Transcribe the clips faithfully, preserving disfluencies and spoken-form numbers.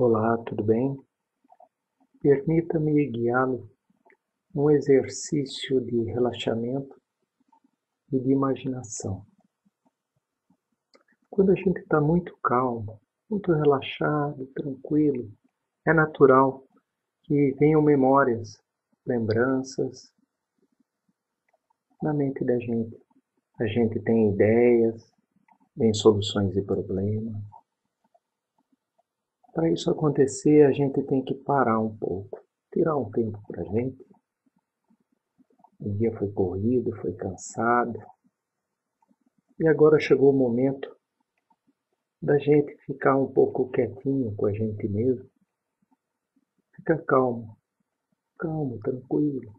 Olá, tudo bem? Permita-me guiá-lo num exercício de relaxamento e de imaginação. Quando a gente está muito calmo, muito relaxado, tranquilo, é natural que venham memórias, lembranças na mente da gente. A gente tem ideias, vem soluções de problemas. Para isso acontecer, a gente tem que parar um pouco, tirar um tempo para a gente. O dia foi corrido, foi cansado. E agora chegou o momento da gente ficar um pouco quietinho com a gente mesmo. Fica calmo, calmo, tranquilo.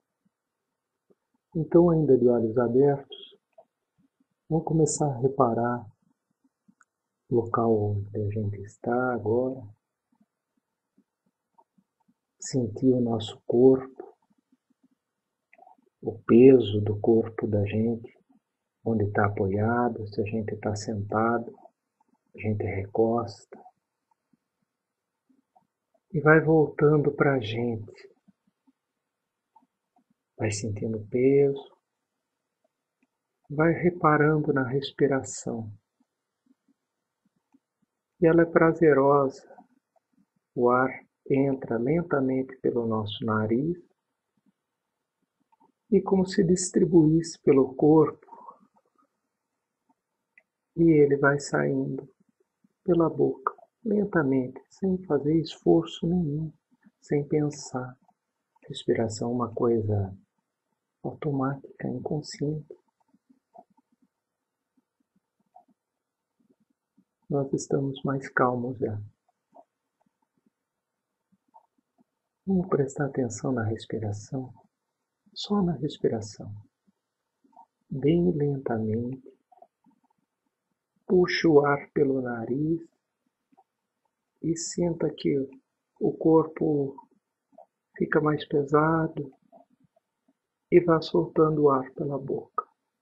Então, ainda de olhos abertos, vamos começar a reparar o local onde a gente está agora. Sentir o nosso corpo, o peso do corpo da gente, onde está apoiado, se a gente está sentado, a gente recosta. E vai voltando para a gente. Vai sentindo o peso. Vai reparando na respiração. E ela é prazerosa. O ar entra lentamente pelo nosso nariz e como se distribuísse pelo corpo. E ele vai saindo pela boca, lentamente, sem fazer esforço nenhum, sem pensar. Respiração é uma coisa automática, inconsciente. Nós estamos mais calmos já. Vamos prestar atenção na respiração, só na respiração. Bem lentamente, puxa o ar pelo nariz e sinta que o corpo fica mais pesado e vá soltando o ar pela boca.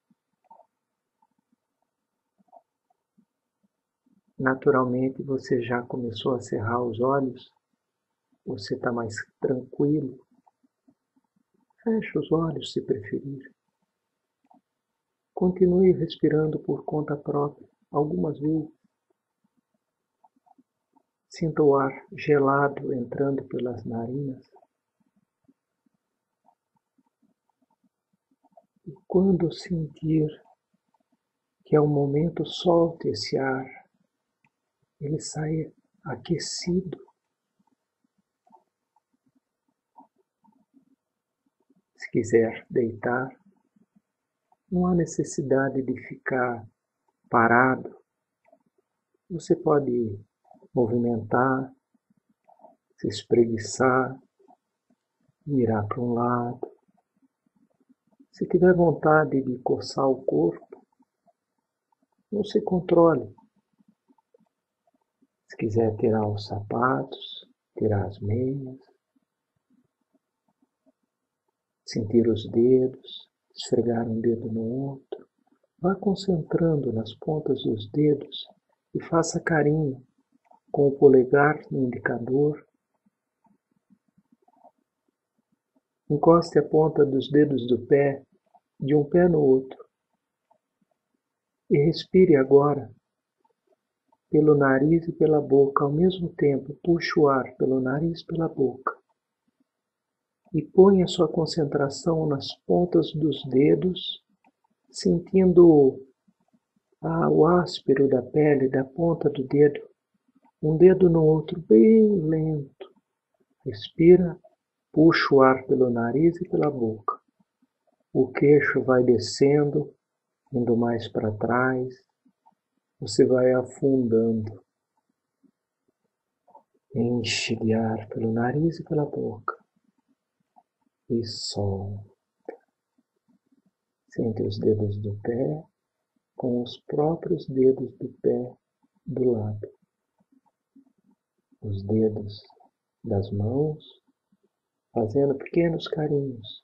Naturalmente você já começou a cerrar os olhos, você está mais tranquilo. Feche os olhos se preferir. Continue respirando por conta própria, algumas vezes. Sinta o ar gelado entrando pelas narinas. E quando sentir que é o momento, solte esse ar. Ele sai aquecido. Se quiser deitar, não há necessidade de ficar parado. Você pode movimentar, se espreguiçar, virar para um lado. Se tiver vontade de coçar o corpo, não se controle. Se quiser tirar os sapatos, tirar as meias, sentir os dedos, esfregar um dedo no outro, vá concentrando nas pontas dos dedos e faça carinho com o polegar no indicador. Encoste a ponta dos dedos do pé de um pé no outro e respire agora pelo nariz e pela boca ao mesmo tempo. Puxe o ar pelo nariz e pela boca e ponha a sua concentração nas pontas dos dedos, sentindo ah, o áspero da pele da ponta do dedo, um dedo no outro, bem lento. Respira, puxa o ar pelo nariz e pela boca. O queixo vai descendo, indo mais para trás. Você vai afundando. Enche de ar pelo nariz e pela boca. E solta. Sente os dedos do pé com os próprios dedos do pé do lado. Os dedos das mãos fazendo pequenos carinhos.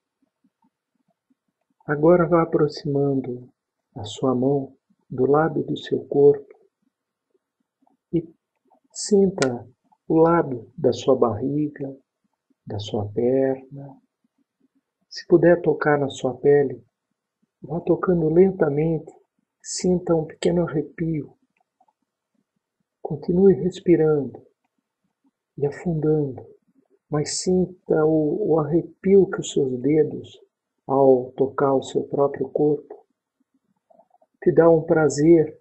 Agora vá aproximando a sua mão do lado do seu corpo e sinta o lado da sua barriga, da sua perna. Se puder tocar na sua pele, vá tocando lentamente, sinta um pequeno arrepio. Continue respirando e afundando, mas sinta o, o arrepio que os seus dedos, ao tocar o seu próprio corpo, te dá um prazer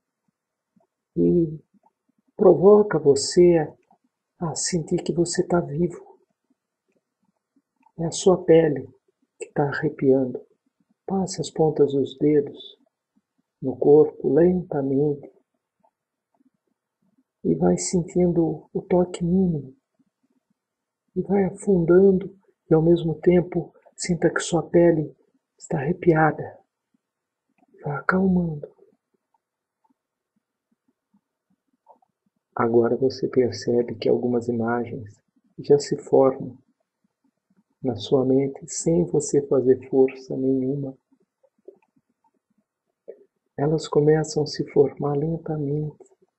e provoca você a sentir que você está vivo. É a sua pele que está arrepiando. Passe as pontas dos dedos no corpo lentamente e vai sentindo o toque mínimo. E vai afundando e ao mesmo tempo sinta que sua pele está arrepiada. Vai acalmando. Agora você percebe que algumas imagens já se formam na sua mente sem você fazer força nenhuma. Elas começam a se formar lentamente.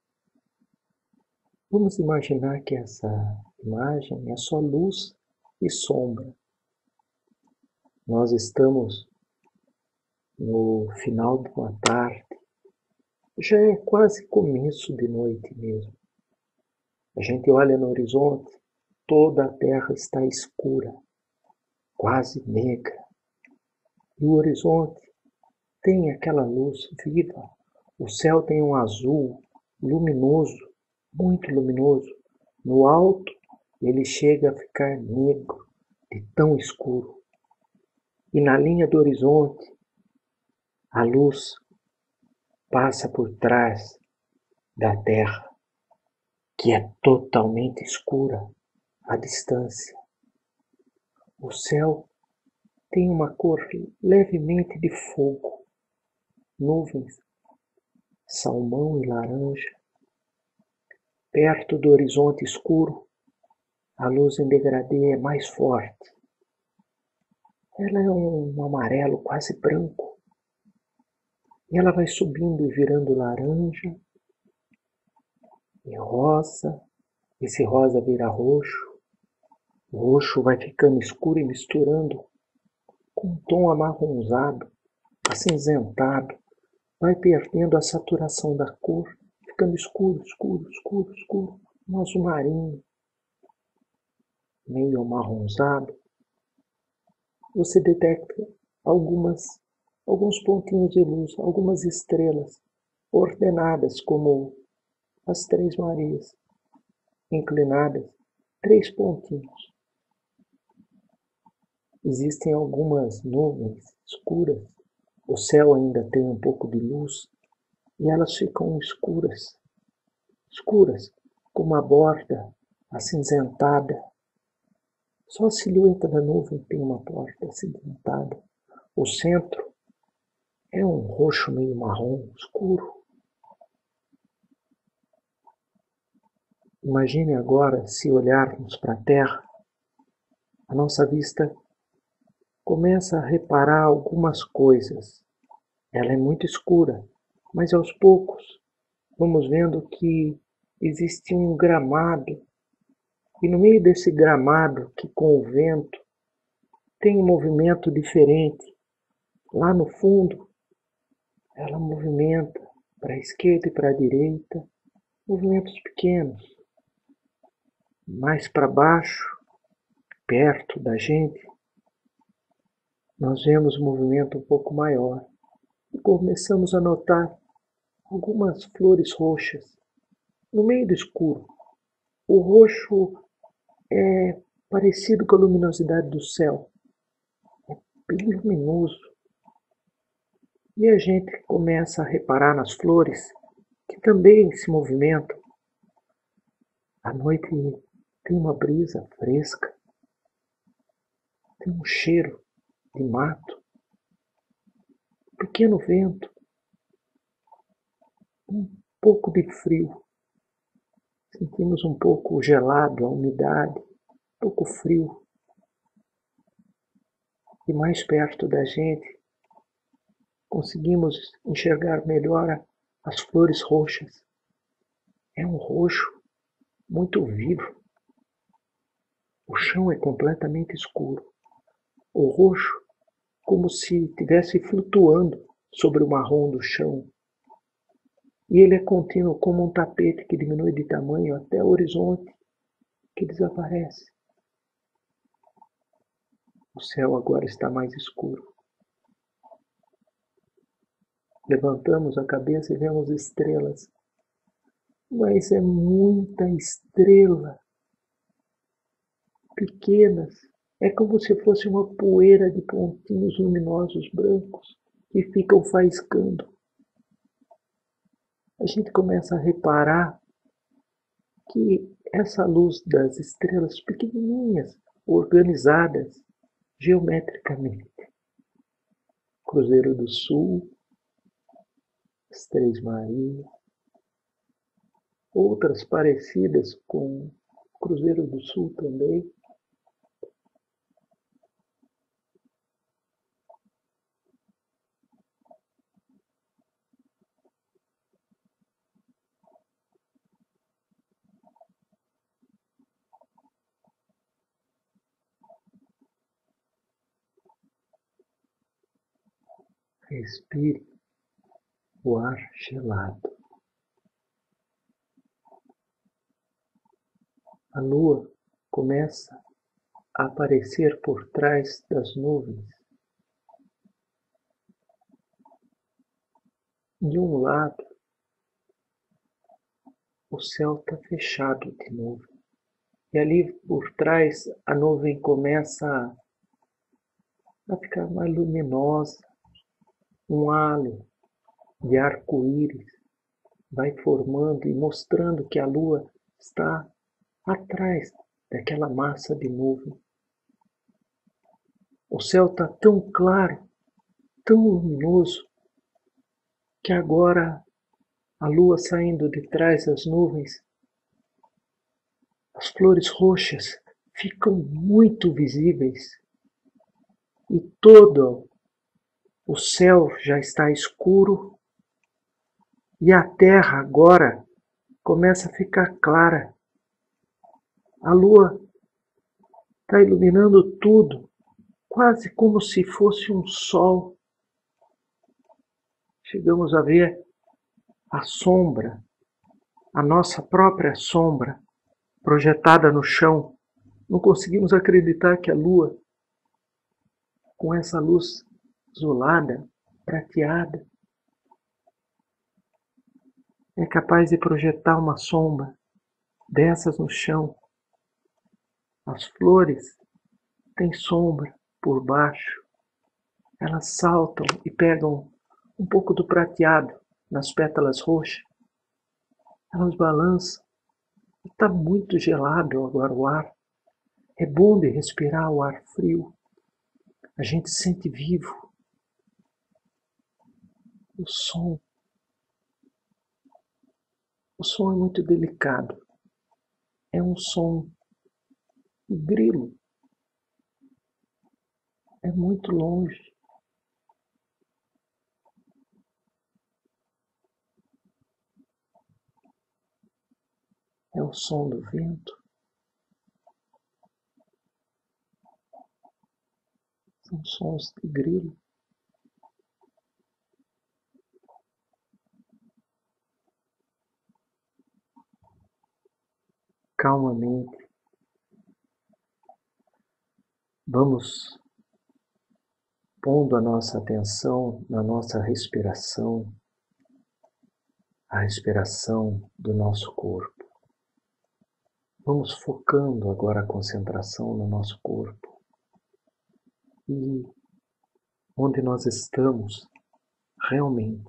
Vamos imaginar que essa imagem é só luz e sombra. Nós estamos no final de uma tarde, já é quase começo de noite mesmo. A gente olha no horizonte, toda a terra está escura, quase negra. E o horizonte tem aquela luz viva. O céu tem um azul luminoso, muito luminoso. No alto, ele chega a ficar negro, de tão escuro. E na linha do horizonte, a luz passa por trás da terra, que é totalmente escura à distância. O céu tem uma cor levemente de fogo, nuvens, salmão e laranja. Perto do horizonte escuro, a luz em degradê é mais forte. Ela é um amarelo quase branco. E ela vai subindo e virando laranja e rosa. Esse rosa vira roxo. O roxo vai ficando escuro e misturando com um tom amarronzado, acinzentado. Vai perdendo a saturação da cor, ficando escuro, escuro, escuro, escuro. Um azul marinho, meio amarronzado. Você detecta algumas, alguns pontinhos de luz, algumas estrelas ordenadas como as Três Marias, inclinadas, três pontinhos. Existem algumas nuvens escuras, o céu ainda tem um pouco de luz e elas ficam escuras, escuras, com uma borda acinzentada. Só a silhueta da nuvem tem uma borda acinzentada. O centro é um roxo meio marrom, escuro. Imagine agora, se olharmos para a Terra, a nossa vista começa a reparar algumas coisas. Ela é muito escura, mas aos poucos vamos vendo que existe um gramado. E no meio desse gramado, que com o vento tem um movimento diferente, lá no fundo, ela movimenta para a esquerda e para a direita, movimentos pequenos. Mais para baixo, perto da gente, nós vemos um movimento um pouco maior e começamos a notar algumas flores roxas no meio do escuro. O roxo é parecido com a luminosidade do céu, é bem luminoso. E a gente começa a reparar nas flores que também se movimentam. À noite tem uma brisa fresca, tem um cheiro de mato, um pequeno vento, um pouco de frio. Sentimos um pouco gelado, a umidade, um pouco frio. E mais perto da gente, conseguimos enxergar melhor as flores roxas. É um roxo muito vivo. O chão é completamente escuro. O roxo, como se estivesse flutuando sobre o marrom do chão. E ele é contínuo como um tapete que diminui de tamanho até o horizonte, que desaparece. O céu agora está mais escuro. Levantamos a cabeça e vemos estrelas. Mas é muita estrela. Pequenas. É como se fosse uma poeira de pontinhos luminosos brancos que ficam faiscando. A gente começa a reparar que essa luz das estrelas pequenininhas, organizadas geometricamente. Cruzeiro do Sul, as Três Marias, outras parecidas com Cruzeiro do Sul também. Respire o ar gelado. A lua começa a aparecer por trás das nuvens. De um lado, o céu está fechado de nuvem. E ali por trás a nuvem começa a ficar mais luminosa. Um halo de arco-íris vai formando e mostrando que a lua está atrás daquela massa de nuvem. O céu está tão claro, tão luminoso, que agora a lua saindo de trás das nuvens, as flores roxas ficam muito visíveis e todo o céu já está escuro e a terra agora começa a ficar clara. A lua está iluminando tudo, quase como se fosse um sol. Chegamos a ver a sombra, a nossa própria sombra, projetada no chão. Não conseguimos acreditar que a lua, com essa luz azulada, prateada, é capaz de projetar uma sombra dessas no chão. As flores têm sombra por baixo. Elas saltam e pegam um pouco do prateado nas pétalas roxas. Elas balançam. Está muito gelado agora o ar. É bom de respirar o ar frio. A gente se sente vivo. O som. O som é muito delicado. É um som de grilo. É muito longe. É o som do vento. São sons de grilo. Calmamente, vamos pondo a nossa atenção na nossa respiração, a respiração do nosso corpo. Vamos focando agora a concentração no nosso corpo e onde nós estamos realmente,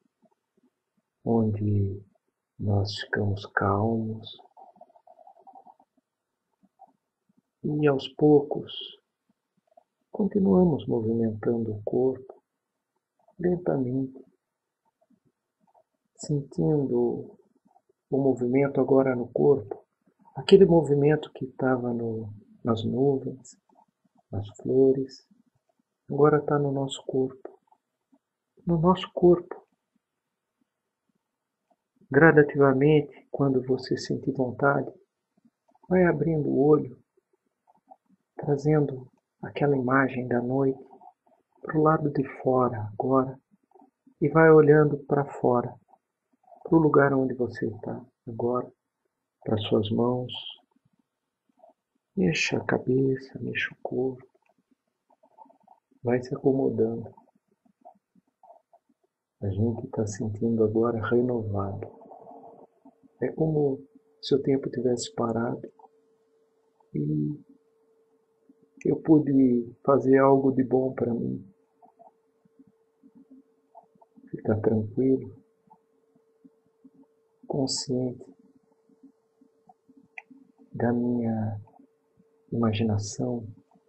onde nós ficamos calmos e aos poucos continuamos movimentando o corpo lentamente, sentindo o movimento agora no corpo, aquele movimento que estava no, nas nuvens, nas flores, agora está no nosso corpo. No nosso corpo. Gradativamente, quando você sentir vontade, Vai abrindo o olho, trazendo aquela imagem da noite para o lado de fora agora e vai olhando para fora, para o lugar onde você está agora, para suas mãos. Mexa a cabeça, mexa o corpo, vai se acomodando. A gente está sentindo agora renovado. É como se o tempo tivesse parado e eu pude fazer algo de bom para mim. Ficar tranquilo, consciente da minha imaginação,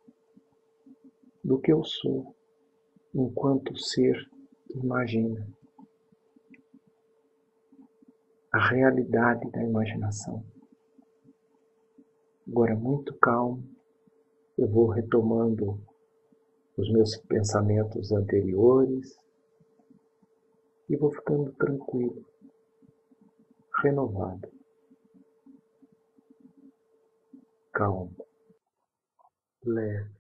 do que eu sou enquanto ser que imagina. A realidade da imaginação. Agora, muito calmo, eu vou retomando os meus pensamentos anteriores e vou ficando tranquilo, renovado, calmo, leve,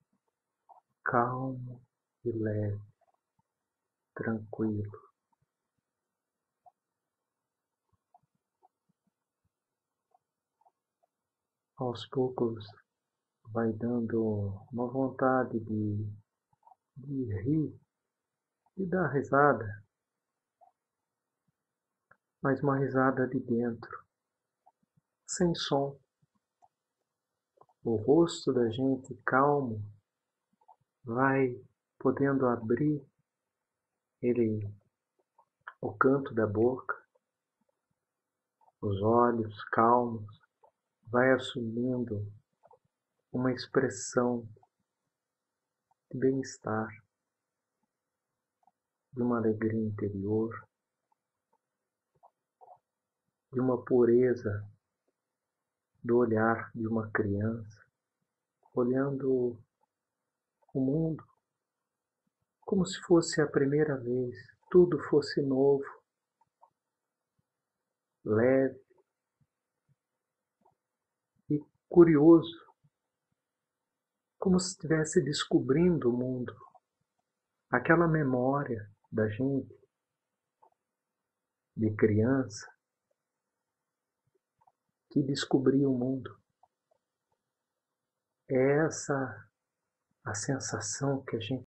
calmo e leve, tranquilo. Aos poucos vai dando uma vontade de, de rir, de dar risada, mas uma risada de dentro, sem som. O rosto da gente calmo vai podendo abrir ele, o canto da boca, os olhos calmos, vai assumindo uma expressão de bem-estar, de uma alegria interior, de uma pureza do olhar de uma criança, olhando o mundo como se fosse a primeira vez, tudo fosse novo, leve e curioso, como se estivesse descobrindo o mundo. Aquela memória da gente, de criança, que descobriu o mundo. É essa a sensação que a gente